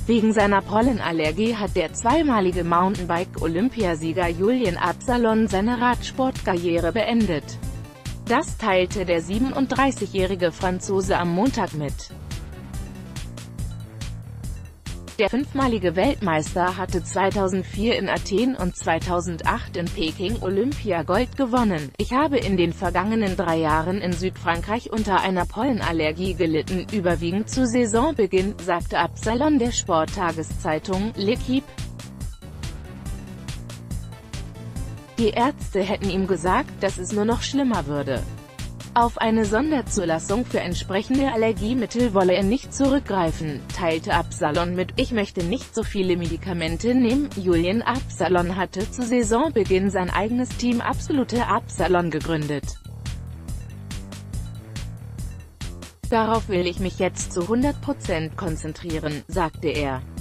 Wegen seiner Pollenallergie hat der zweimalige Mountainbike-Olympiasieger Julien Absalon seine Radsportkarriere beendet. Das teilte der 37-jährige Franzose am Montag mit. Der fünfmalige Weltmeister hatte 2004 in Athen und 2008 in Peking Olympiagold gewonnen. Ich habe in den vergangenen 3 Jahren in Südfrankreich unter einer Pollenallergie gelitten, überwiegend zu Saisonbeginn, sagte Absalon der Sporttageszeitung L'Équipe. Die Ärzte hätten ihm gesagt, dass es nur noch schlimmer würde. Auf eine Sonderzulassung für entsprechende Allergiemittel wolle er nicht zurückgreifen, teilte Absalon mit. Ich möchte nicht so viele Medikamente nehmen. Julien Absalon hatte zu Saisonbeginn sein eigenes Team Absolute Absalon gegründet. Darauf will ich mich jetzt zu 100% konzentrieren, sagte er.